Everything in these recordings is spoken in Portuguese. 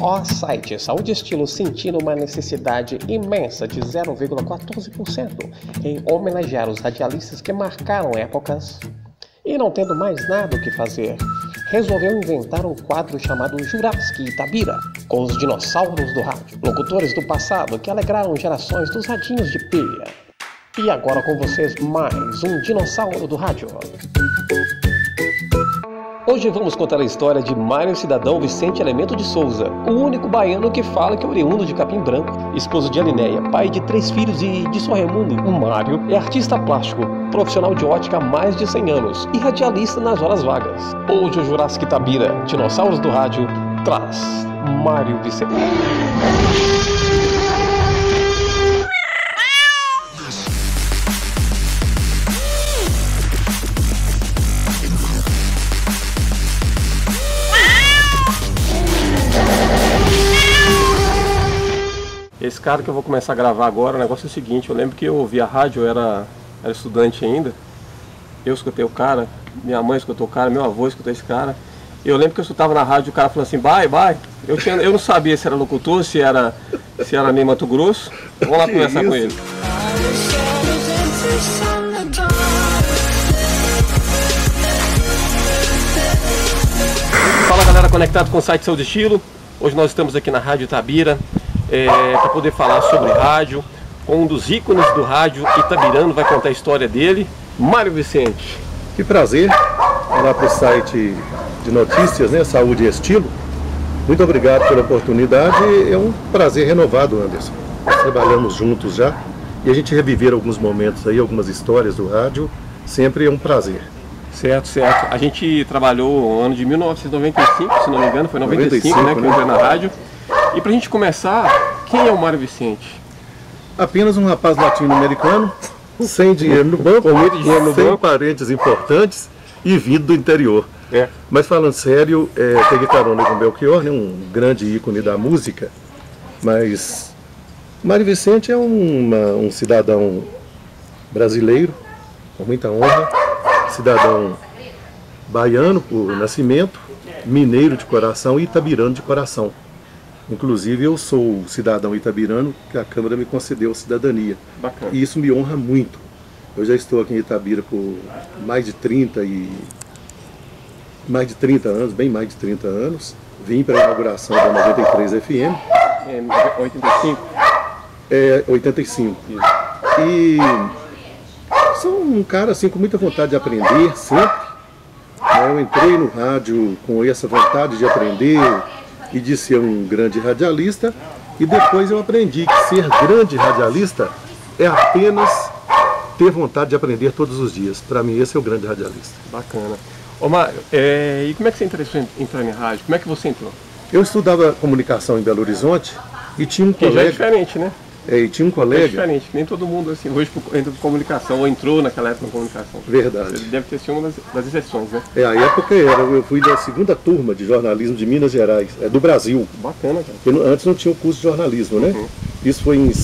Site Saúde e Estilo sentindo uma necessidade imensa de 0,14% em homenagear os radialistas que marcaram épocas e não tendo mais nada o que fazer, resolveu inventar um quadro chamado Jurassic Itabira, com os dinossauros do rádio, locutores do passado que alegraram gerações dos radinhos de pilha. E agora com vocês mais um dinossauro do rádio. Hoje vamos contar a história de Mário Cidadão Vicente Elemento de Souza, o único baiano que fala que é oriundo de Capim Branco, esposo de Alinéia, pai de 3 filhos e de São Raimundo. O Mário é artista plástico, profissional de ótica há mais de 100 anos e radialista nas horas vagas. Hoje o Jurassic Itabira, Dinossauros do Rádio, traz Mário Vicente. Esse cara que eu vou começar a gravar agora, o negócio é o seguinte, eu lembro que eu ouvia a rádio, eu era estudante ainda, eu escutei o cara, minha mãe escutou o cara, meu avô escutou esse cara, eu lembro que eu escutava na rádio o cara falando assim, bye, eu não sabia se era locutor, se era nem Mato Grosso, vamos lá conversar com ele. Fala galera, conectado com o site Saúde e Estilo, hoje nós estamos aqui na Rádio Itabira, para poder falar sobre rádio, com um dos ícones do rádio itabirano, vai contar a história dele, Mário Vicente. Que prazer, lá para o site de notícias, né, Saúde e Estilo. Muito obrigado pela oportunidade, é um prazer renovado, Anderson. Nós trabalhamos juntos já e a gente reviver alguns momentos aí, algumas histórias do rádio, sempre é um prazer. Certo. A gente trabalhou no ano de 1995, se não me engano, foi 95, né, que eu entrei na rádio. E pra gente começar, quem é o Mário Vicente? Apenas um rapaz latino-americano, sem dinheiro no banco, com muito dinheiro no banco, sem parentes importantes e vindo do interior. Mas falando sério, peguei carona com Belchior, né, um grande ícone da música, mas Mário Vicente é um cidadão brasileiro, com muita honra, cidadão baiano por nascimento, mineiro de coração e itabirano de coração. Inclusive eu sou cidadão itabirano, que a Câmara me concedeu a cidadania. Bacana. E isso me honra muito. Eu já estou aqui em Itabira por mais de 30 anos, bem mais de 30 anos. Vim para a inauguração da 93 FM. 85? 85. Isso. E sou um cara assim com muita vontade de aprender sempre. Eu entrei no rádio com essa vontade de aprender e de ser um grande radialista, e depois eu aprendi que ser grande radialista é apenas ter vontade de aprender todos os dias. Para mim esse é o grande radialista. Bacana. Ô Mário, e como é que você interessou em entrar em rádio? Como é que você entrou? Eu estudava comunicação em Belo Horizonte e tinha um colega... Já é diferente, né? E tinha um colega... É diferente, nem todo mundo assim, hoje entra em comunicação, ou entrou naquela época em comunicação. Verdade. Você deve ter sido uma das exceções, né? A época eu fui da 2ª turma de jornalismo de Minas Gerais, do Brasil. Bacana, cara. Porque antes não tinha o curso de jornalismo, né? Uhum. Isso foi em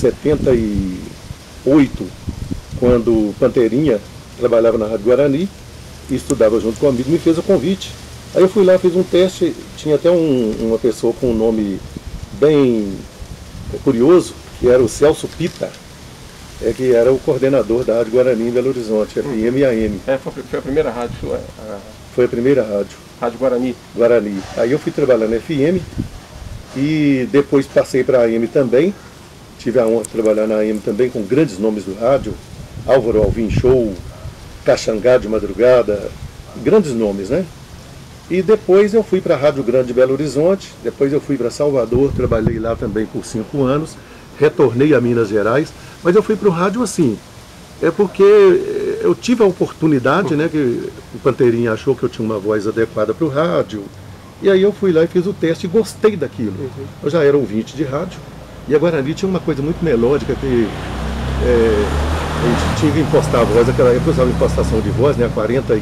78, quando Panterinha trabalhava na Rádio Guarani e estudava junto comigo, me fez o convite. Aí eu fui lá, fiz um teste, tinha até uma pessoa com um nome bem curioso, que era o Celso Pita, que era o coordenador da Rádio Guarani em Belo Horizonte, FM e AM. Foi a primeira rádio sua? Foi a primeira rádio. Rádio Guarani? Guarani. Aí eu fui trabalhar na FM e depois passei para a AM também. Tive a honra de trabalhar na AM também com grandes nomes do rádio, Álvaro Alvim Show, Caxangá de Madrugada, grandes nomes, né? E depois eu fui para a Rádio Grande de Belo Horizonte, depois eu fui para Salvador, trabalhei lá também por 5 anos, retornei a Minas Gerais, mas eu fui para o rádio assim, porque eu tive a oportunidade, né, que o Panterinha achou que eu tinha uma voz adequada para o rádio, e aí eu fui lá e fiz o teste e gostei daquilo. Uhum. Eu já era ouvinte de rádio, e a Guarani tinha uma coisa muito melódica que a gente tinha que impostar a voz, naquela época eu usava impostação de voz, né, há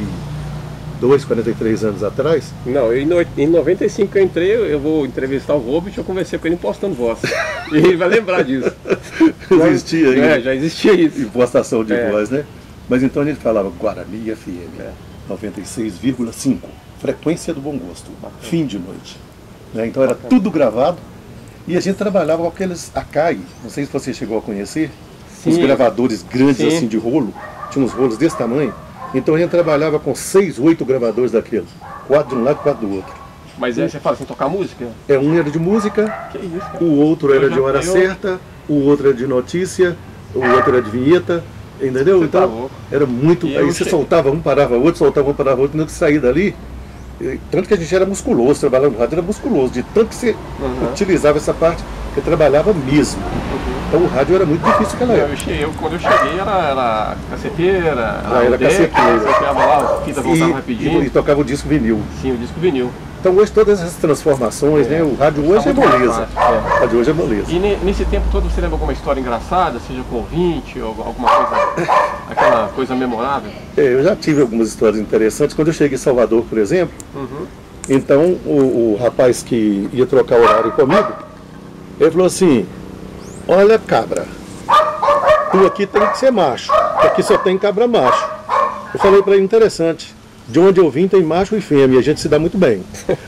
43 anos atrás. Não, em 95 que eu entrei, eu vou entrevistar o Robert, eu conversei com ele impostando voz. E ele vai lembrar disso. Existia ainda. Já existia isso. Impostação de voz, né? Mas então a gente falava Guarani FM, 96,5, frequência do bom gosto, fim de noite. né? Então era tudo gravado. E a gente trabalhava com aqueles Akai, não sei se você chegou a conhecer, Sim. os gravadores grandes Sim. assim de rolo, tinha uns rolos desse tamanho. Então a gente trabalhava com 6, 8 gravadores daqueles, 4 de um lado e 4 do outro. Mas aí você fala assim, tocar música? Um era de música, Que isso, cara? o outro era de hora eu- certa, o outro era de notícia, o outro era de vinheta, entendeu? Você tá Então louco. era muito. E Aí eu você che- soltava um, parava outro, soltava um, parava outro, não que sair dali. Tanto que a gente era musculoso, trabalhando no rádio era musculoso, de tanto que você utilizava essa parte, você trabalhava mesmo. Então o rádio era muito difícil naquela época. Quando eu cheguei era caceteira, Era caceteira. Você ficava lá, a fita voltava rapidinho. E tocava o disco vinil. Sim, o disco vinil. Então hoje todas essas transformações, né? O rádio hoje é muito mais moleza. fácil, O rádio hoje é moleza. E nesse tempo todo você lembra alguma história engraçada, seja com ouvinte ou alguma coisa, aquela coisa memorável? Eu já tive algumas histórias interessantes. Quando eu cheguei em Salvador, por exemplo, então o rapaz que ia trocar horário comigo, ele falou assim, olha cabra, tu aqui tem que ser macho, aqui só tem cabra macho. Eu falei para ele, interessante, de onde eu vim tem macho e fêmea, e a gente se dá muito bem.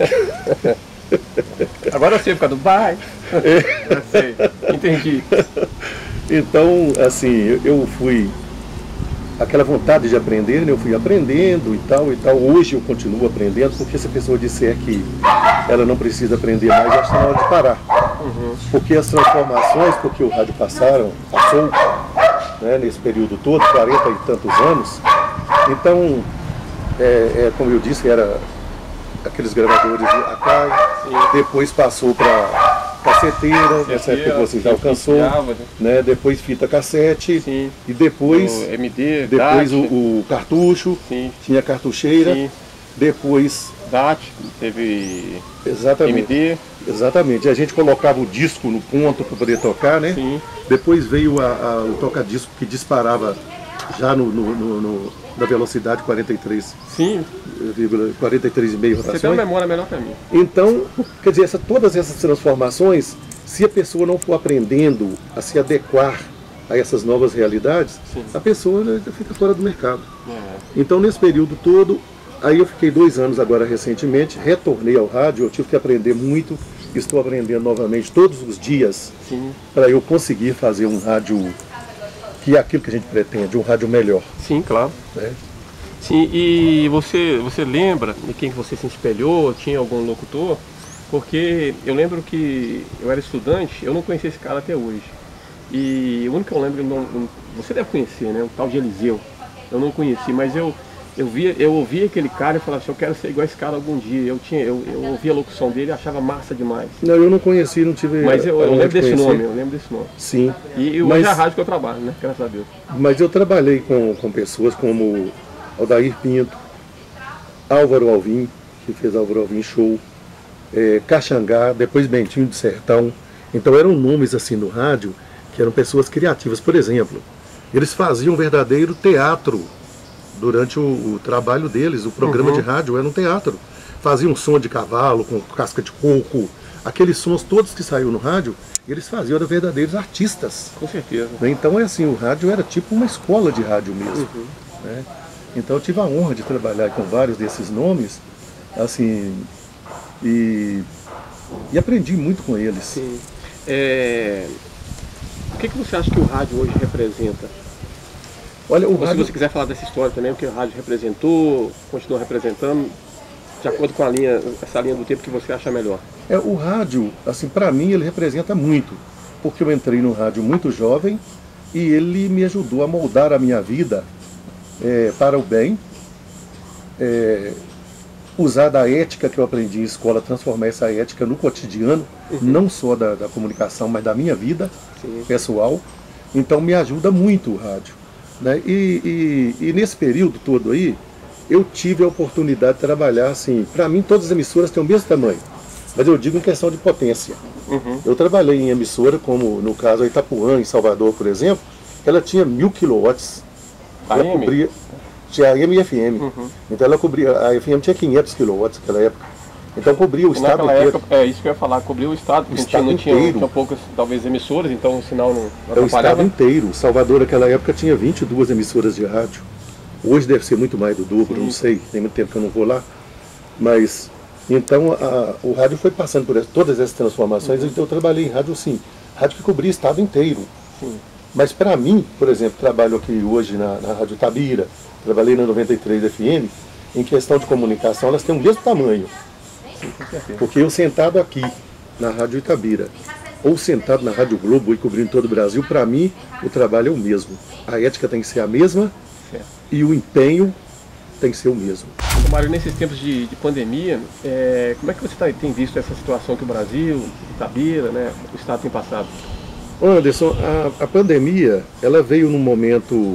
Agora eu sei por causa do bai. Eu sei, entendi. Então, assim, eu fui, aquela vontade de aprender, né? Eu fui aprendendo e tal e tal. Hoje eu continuo aprendendo, porque se a pessoa disser que ela não precisa aprender mais, já está na hora de parar. Porque as transformações, porque o rádio passou, né, nesse período todo, 40 e tantos anos. Então, como eu disse, era aqueles gravadores de Akai, depois passou para caceteira, nessa época que você já alcançou, né? Depois fita cassete, Sim. e depois, O MD, depois DAT, o cartucho, Sim. tinha cartucheira, Sim. depois, DAT, teve exatamente, MD, exatamente, a gente colocava o disco no ponto para poder tocar, né? sim. Depois veio o toca-disco que disparava já na velocidade 43,5 Sim, rotações. você tem uma memória melhor que a minha. Então, quer dizer, todas essas transformações, se a pessoa não for aprendendo a se adequar a essas novas realidades, Sim. a pessoa, né, fica fora do mercado. É. Então, nesse período todo, aí eu fiquei 2 anos agora recentemente, retornei ao rádio, eu tive que aprender muito, estou aprendendo novamente todos os dias Sim. para eu conseguir fazer um rádio que é aquilo que a gente pretende, um rádio melhor, Sim, claro. né? Sim, e você lembra de quem que você se espelhou? Tinha algum locutor? Porque eu lembro que eu era estudante, eu não conhecia esse cara até hoje. E o único que eu lembro, você deve conhecer, né? O tal de Eliseu. Eu não conheci, mas eu ouvia aquele cara e falava assim, eu quero ser igual esse cara algum dia. Eu ouvia a locução dele e achava massa demais. Não, eu não conheci, não tive... Mas eu a honra lembro de desse conhecer. nome, eu lembro desse nome. Sim. E hoje é a rádio que eu trabalho, né? Graças a Deus. Mas eu trabalhei com pessoas como Aldair Pinto, Álvaro Alvim, que fez Álvaro Alvim Show, Caxangá, depois Bentinho de Sertão. Então eram nomes assim no rádio que eram pessoas criativas. Por exemplo, eles faziam um verdadeiro teatro durante o trabalho deles. O programa de rádio era um teatro. Faziam som de cavalo, com casca de coco, aqueles sons todos que saíram no rádio, eles faziam, eram verdadeiros artistas. Com certeza. Né? Então é assim, o rádio era tipo uma escola de rádio mesmo. Né? Então eu tive a honra de trabalhar com vários desses nomes, assim, e aprendi muito com eles. Sim. O que você acha que o rádio hoje representa? Olha, o Ou se rádio, você quiser falar dessa história também, o que o rádio representou, continua representando, de acordo com essa linha do tempo que você acha melhor. o rádio, assim, para mim ele representa muito, porque eu entrei no rádio muito jovem e ele me ajudou a moldar a minha vida para o bem, usar da ética que eu aprendi em escola, transformar essa ética no cotidiano, não só da comunicação, mas da minha vida pessoal. Então me ajuda muito o rádio. Né? E nesse período todo aí, eu tive a oportunidade de trabalhar, assim, para mim todas as emissoras têm o mesmo tamanho, mas eu digo em questão de potência. Eu trabalhei em emissora, como no caso a Itapuã, em Salvador, por exemplo, ela tinha 1000 quilowatts. Ela AM? cobria, tinha AM e FM. Então ela cobria, a FM tinha 500 quilowatts naquela época. Então cobria o estado Naquela inteiro. época, isso que eu ia falar, cobriu o estado, porque estado não tinha inteiro. poucas, talvez, emissoras, então o sinal não É o estado atrapalhava. inteiro. Salvador naquela época tinha 22 emissoras de rádio. Hoje deve ser muito mais do dobro, não sei, tem muito tempo que eu não vou lá. Mas Então o rádio foi passando por todas essas transformações, então eu trabalhei em rádio sim, rádio que cobria o estado inteiro. Sim. Mas para mim, por exemplo, trabalho aqui hoje na Rádio Itabira, trabalhei na 93 FM, em questão de comunicação elas têm o mesmo tamanho. Sim, com certeza. Porque eu sentado aqui na Rádio Itabira, ou sentado na Rádio Globo e cobrindo todo o Brasil, para mim o trabalho é o mesmo. A ética tem que ser a mesma e o empenho tem que ser o mesmo. Mário, nesses tempos de pandemia, como é que você tem visto essa situação que o Brasil, Itabira, né, o Estado tem passado? Anderson, a pandemia ela veio num momento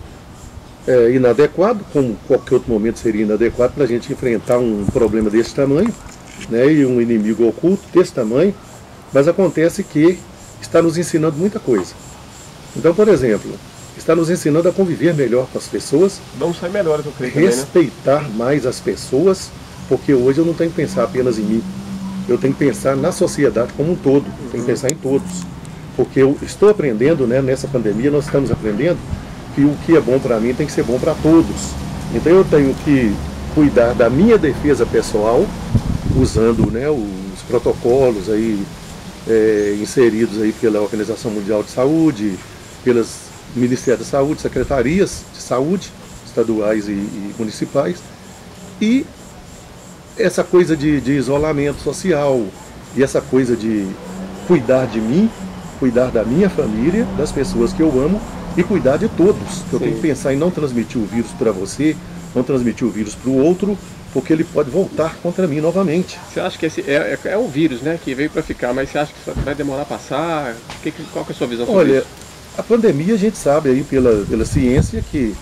inadequado, como qualquer outro momento seria inadequado para a gente enfrentar um problema desse tamanho, né, e um inimigo oculto desse tamanho, mas acontece que está nos ensinando muita coisa. Então, por exemplo, está nos ensinando a conviver melhor com as pessoas. Vamos sair melhores, eu creio, respeitar também, né? mais as pessoas, porque hoje eu não tenho que pensar apenas em mim. Eu tenho que pensar na sociedade como um todo, tenho que pensar em todos. Porque eu estou aprendendo, né, nessa pandemia, nós estamos aprendendo que o que é bom para mim tem que ser bom para todos. Então eu tenho que cuidar da minha defesa pessoal, usando, né, os protocolos aí, inseridos aí pela Organização Mundial de Saúde, pelas Ministério da Saúde, secretarias de saúde, estaduais e municipais, e essa coisa de isolamento social, e essa coisa de cuidar de mim, cuidar da minha família, das pessoas que eu amo, e cuidar de todos. Eu tenho que pensar em não transmitir o vírus para você, não transmitir o vírus para o outro, porque ele pode voltar contra mim novamente. Você acha que esse é um vírus, né, que veio para ficar, mas você acha que vai demorar a passar? Qual que é a sua visão sobre isso? A pandemia a gente sabe aí pela ciência que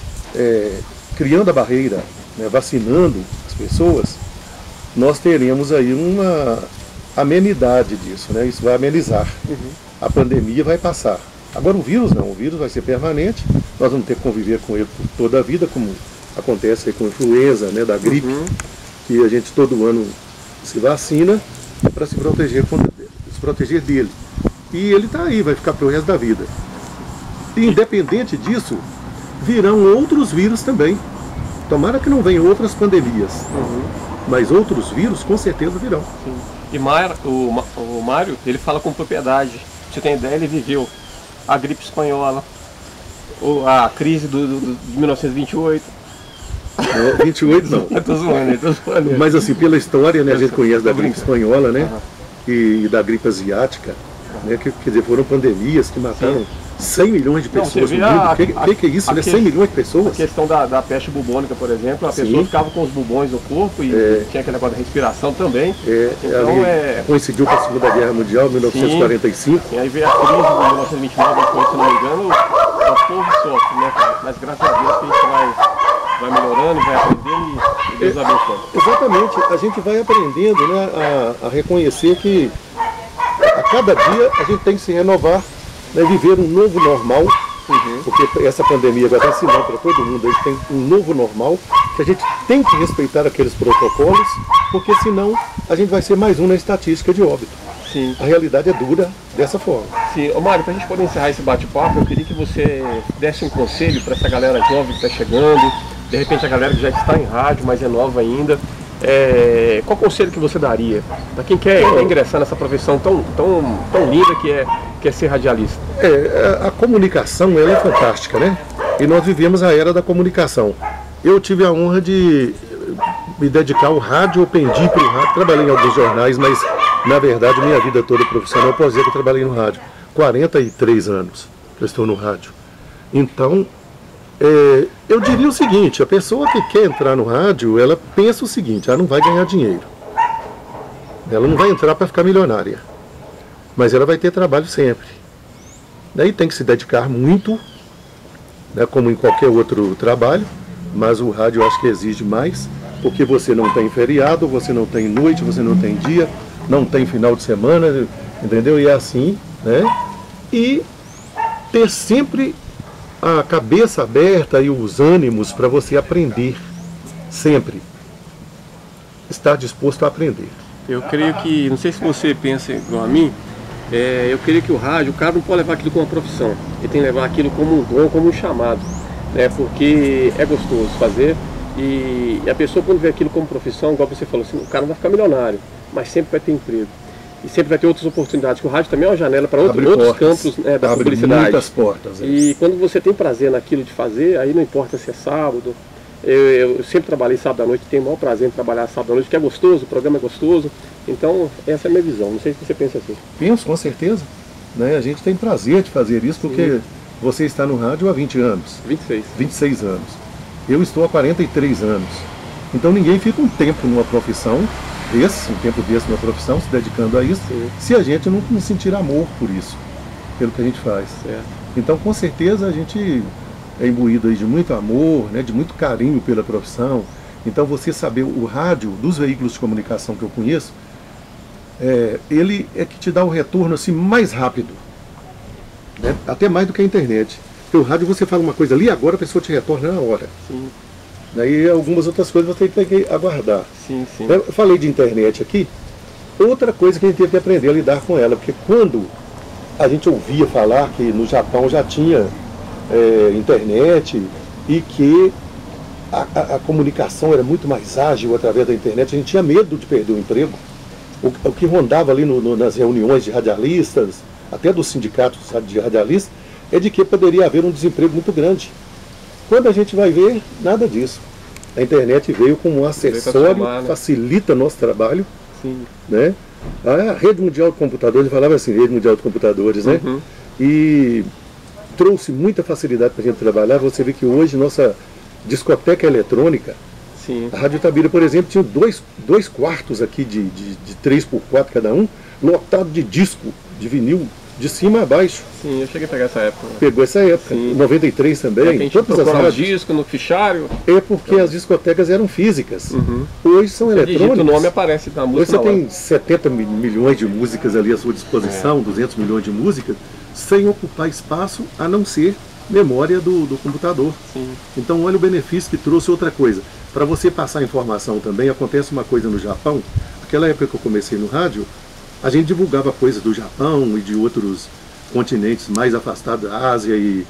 criando a barreira, né, vacinando as pessoas, nós teremos aí uma amenidade disso, né? Isso vai amenizar. A pandemia vai passar. Agora o vírus não, o vírus vai ser permanente, nós vamos ter que conviver com ele por toda a vida, como acontece aí com a influenza, né, da gripe, que a gente todo ano se vacina para se proteger dele. E ele está aí, vai ficar para o resto da vida. E, independente disso, virão outros vírus também. Tomara que não venham outras pandemias. Mas outros vírus com certeza virão. Sim. E o Mário, ele fala com propriedade. Pra você tem ideia, ele viveu a gripe espanhola, a crise de 1928. 28 não. Eu tô zoando. Mas assim, pela história, né, a gente conhece da gripe espanhola, né? E da gripe asiática, né, quer dizer, foram pandemias que mataram 100 milhões de pessoas no mundo. O que é isso, né? 100 milhões de pessoas? A questão da peste bubônica, por exemplo, a pessoa ficava com os bubões no corpo e tinha aquele negócio da respiração também. Então, coincidiu com a Segunda Guerra Mundial, 1945. E aí veio a crise de 1929, 28, se não me engano, o povo sofre, né, cara? Mas graças a Deus que a gente vai melhorando, vai aprendendo e Deus abençoe. Exatamente, a gente vai aprendendo, né, a reconhecer que a cada dia a gente tem que se renovar, né, viver um novo normal, porque essa pandemia vai dar sinal para todo mundo, a gente tem um novo normal, que a gente tem que respeitar aqueles protocolos, porque senão a gente vai ser mais um na estatística de óbito. Sim. A realidade é dura dessa forma. Sim. Ô Mário, para a gente poder encerrar esse bate-papo, eu queria que você desse um conselho para essa galera jovem que está chegando, de repente a galera que já está em rádio, mas é nova ainda. Qual conselho que você daria para quem quer ingressar nessa profissão tão linda que é ser radialista? A comunicação ela é fantástica, né? E nós vivemos a era da comunicação. Eu tive a honra de me dedicar ao rádio, eu pendi para o rádio, trabalhei em alguns jornais, mas na verdade minha vida toda profissional, eu posso dizer que eu trabalhei no rádio. 43 anos que eu estou no rádio. Então, eu diria o seguinte, a pessoa que quer entrar no rádio, ela pensa o seguinte, ela não vai ganhar dinheiro. Ela não vai entrar para ficar milionária. Mas ela vai ter trabalho sempre. Daí tem que se dedicar muito, né, como em qualquer outro trabalho, mas o rádio eu acho que exige mais, porque você não tem feriado, você não tem noite, você não tem dia, não tem final de semana, entendeu? E é assim, né? E ter sempre a cabeça aberta e os ânimos para você aprender, sempre. Estar disposto a aprender. Eu creio que, não sei se você pensa igual a mim, eu creio que o rádio, o cara não pode levar aquilo como uma profissão, ele tem que levar aquilo como um dom, como um chamado, né? Porque é gostoso fazer, E a pessoa, quando vê aquilo como profissão, igual você falou, assim, o cara não vai ficar milionário, mas sempre vai ter emprego. E sempre vai ter outras oportunidades, que o rádio também é uma janela para outros campos, né, da publicidade. Muitas portas. E quando você tem prazer naquilo de fazer, aí não importa se é sábado. Eu sempre trabalhei sábado à noite, tenho o maior prazer em trabalhar sábado à noite, que é gostoso, o programa é gostoso. Então, essa é a minha visão. Não sei se você pensa assim. Penso, com certeza. Né? A gente tem prazer de fazer isso, porque você está no rádio há 20 anos. 26 anos. Eu estou há 43 anos. Então ninguém fica um tempo numa profissão, um tempo desse numa profissão, se dedicando a isso, se a gente não sentir amor por isso, pelo que a gente faz. Certo. Então, com certeza, a gente é imbuído aí de muito amor, né, de muito carinho pela profissão. Então, você saber o rádio dos veículos de comunicação que eu conheço, ele é que te dá o retorno assim, mais rápido, né, até mais do que a internet. Porque o rádio, você fala uma coisa ali, agora a pessoa te retorna na hora. Sim. Daí algumas outras coisas você tem que aguardar. Sim, sim. Eu falei de internet aqui, outra coisa que a gente teve que aprender a lidar com ela, porque quando a gente ouvia falar que no Japão já tinha internet e que a comunicação era muito mais ágil através da internet, a gente tinha medo de perder o emprego. O que rondava ali nas reuniões de radialistas, até dos sindicatos de radialistas, é de que poderia haver um desemprego muito grande. Quando a gente vai ver, nada disso. A internet veio como um acessório, facilita nosso trabalho. Sim. Né? A Rede Mundial de Computadores, falava assim, Rede Mundial de Computadores, né? E trouxe muita facilidade para a gente trabalhar. Você vê que hoje nossa discoteca eletrônica, a Rádio Itabira, por exemplo, tinha dois quartos aqui de 3x4 cada um, lotado de disco, de vinil, de cima a baixo. Sim, eu cheguei a pegar essa época. Pegou essa época, em 93 também. A gente procurava disco no fichário. É porque as discotecas eram físicas. Hoje são eletrônicas. O nome aparece na música. Hoje você tem 70 milhões de músicas ali à sua disposição, 200 milhões de músicas, sem ocupar espaço, a não ser memória do computador. Sim. Então olha o benefício que trouxe. Outra coisa. Para você passar informação também, acontece uma coisa no Japão. Naquela época que eu comecei no rádio, a gente divulgava coisas do Japão e de outros continentes mais afastados, da Ásia e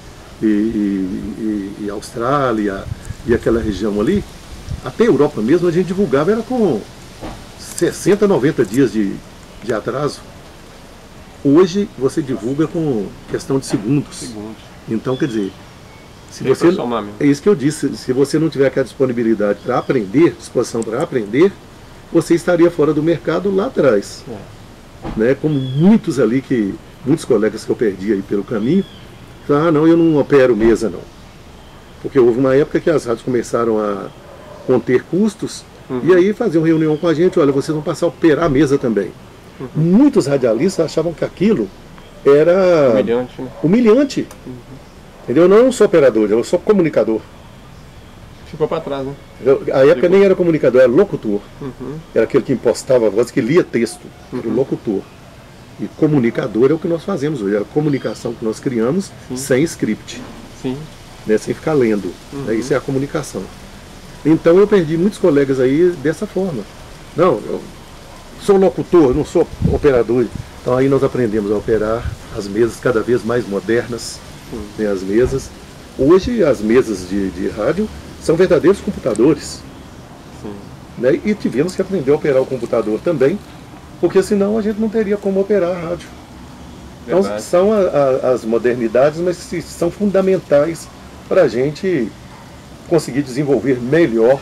Austrália e aquela região ali. Até a Europa mesmo a gente divulgava, era com 60, 90 dias de atraso. Hoje você divulga com questão de segundos. Então, quer dizer, se você, é isso que eu disse, se você não tiver aquela disponibilidade para aprender, disposição para aprender, você estaria fora do mercado lá atrás. Né, como muitos colegas que eu perdi aí pelo caminho, não, eu não opero mesa não. Porque houve uma época que as rádios começaram a conter custos, e aí faziam reunião com a gente, olha, vocês vão passar a operar a mesa também. Muitos radialistas achavam que aquilo era humilhante. Entendeu? Não só operador, eu sou comunicador. Ficou para trás, né? A época nem era comunicador, era locutor. Era aquele que impostava a voz, que lia texto. Era o locutor. E comunicador é o que nós fazemos hoje. É a comunicação que nós criamos sem script. Né, sem ficar lendo. Né, isso é a comunicação. Então eu perdi muitos colegas aí dessa forma. Não, eu sou locutor, não sou operador. Então aí nós aprendemos a operar as mesas cada vez mais modernas. Né, as mesas. Hoje as mesas de rádio são verdadeiros computadores. Né? E tivemos que aprender a operar o computador também, porque senão a gente não teria como operar a rádio. Então são as modernidades, mas que são fundamentais para a gente conseguir desenvolver melhor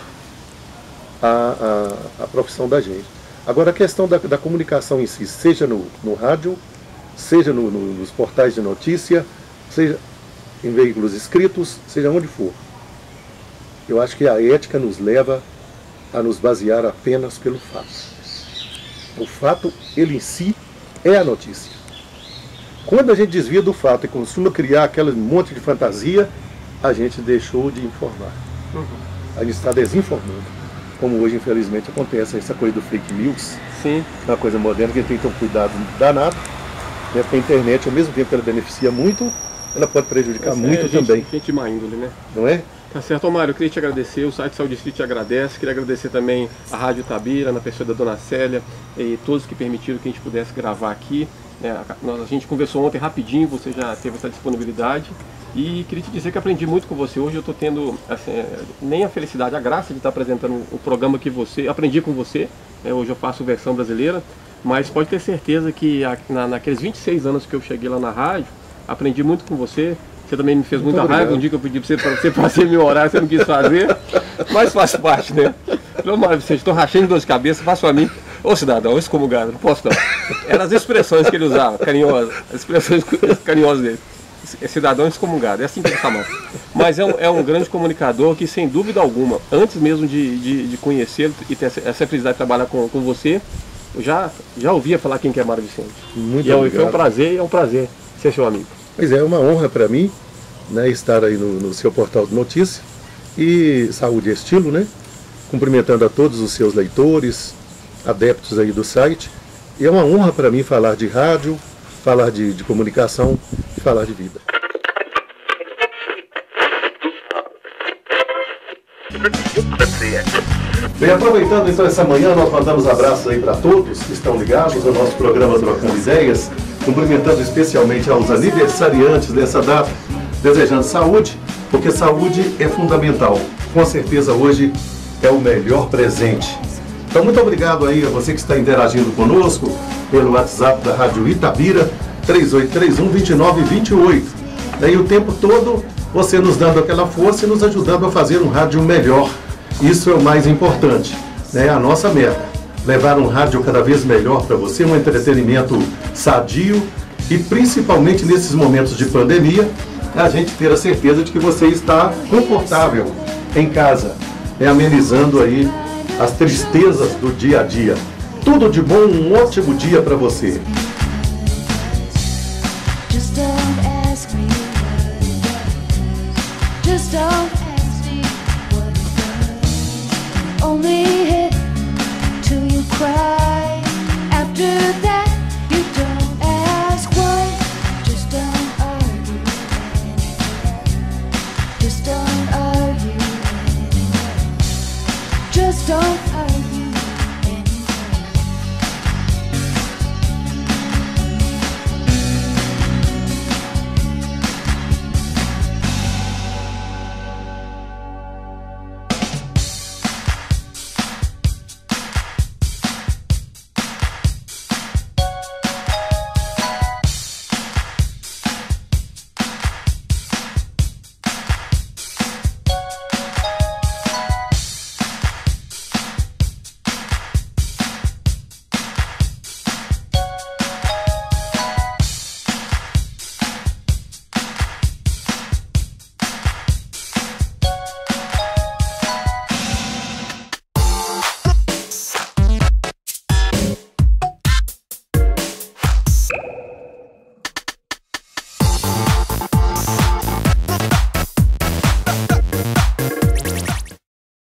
a profissão da gente. Agora a questão da comunicação em si, seja no rádio, seja nos portais de notícia, seja em veículos escritos, seja onde for. Eu acho que a ética nos leva a nos basear apenas pelo fato. O fato, ele em si, é a notícia. Quando a gente desvia do fato e costuma criar aquele monte de fantasia, a gente deixou de informar. A gente está desinformando. Como hoje, infelizmente, acontece essa coisa do fake news. Sim. Uma coisa moderna que a gente tem que ter um cuidado danado. Né? Porque a internet, ao mesmo tempo que ela beneficia muito, ela pode prejudicar muito também. Gente má índole, né? Não é? Tá certo, Mário, eu queria te agradecer, o site Saúde Street te agradece, queria agradecer também a Rádio Itabira, na pessoa da Dona Célia, e todos que permitiram que a gente pudesse gravar aqui. A gente conversou ontem rapidinho, você já teve essa disponibilidade. E queria te dizer que aprendi muito com você. Hoje eu estou tendo assim, nem a felicidade, a graça de estar apresentando o programa que você... Aprendi com você, hoje eu faço versão brasileira, mas pode ter certeza que naqueles 26 anos que eu cheguei lá na rádio, aprendi muito com você. Você também me fez muita raiva. Um dia que eu pedi para você fazer meu horário, você não quis fazer, mas faz parte, né? Vicente, estou rachando de dor de cabeça, faça para mim. Ô cidadão, excomungado, não posso não. Eram as expressões que ele usava, carinhosas, as expressões carinhosas dele. Cidadão excomungado, é assim que ele chamava. Mas é um grande comunicador que, sem dúvida alguma, antes mesmo de conhecê-lo e ter essa felicidade de trabalhar com você, eu já ouvia falar quem que é Mário Vicente. Muito obrigado. Foi um prazer, é um prazer ser seu amigo. Pois é uma honra para mim, né, estar aí no seu portal de notícias. E Saúde e Estilo, né? Cumprimentando a todos os seus leitores, adeptos aí do site. E é uma honra para mim falar de rádio, falar de comunicação e falar de vida. Bem, aproveitando então essa manhã, nós mandamos abraços aí para todos que estão ligados ao nosso programa Trocando Ideias, cumprimentando especialmente aos aniversariantes dessa data, desejando saúde, porque saúde é fundamental. Com certeza hoje é o melhor presente. Então, muito obrigado aí a você que está interagindo conosco pelo WhatsApp da Rádio Itabira, 3831-2928. Daí o tempo todo você nos dando aquela força e nos ajudando a fazer um rádio melhor. Isso é o mais importante, né? A nossa meta, levar um rádio cada vez melhor para você, um entretenimento sadio e principalmente nesses momentos de pandemia, a gente ter a certeza de que você está confortável em casa, amenizando aí as tristezas do dia a dia. Tudo de bom, um ótimo dia para você. Just don't argue.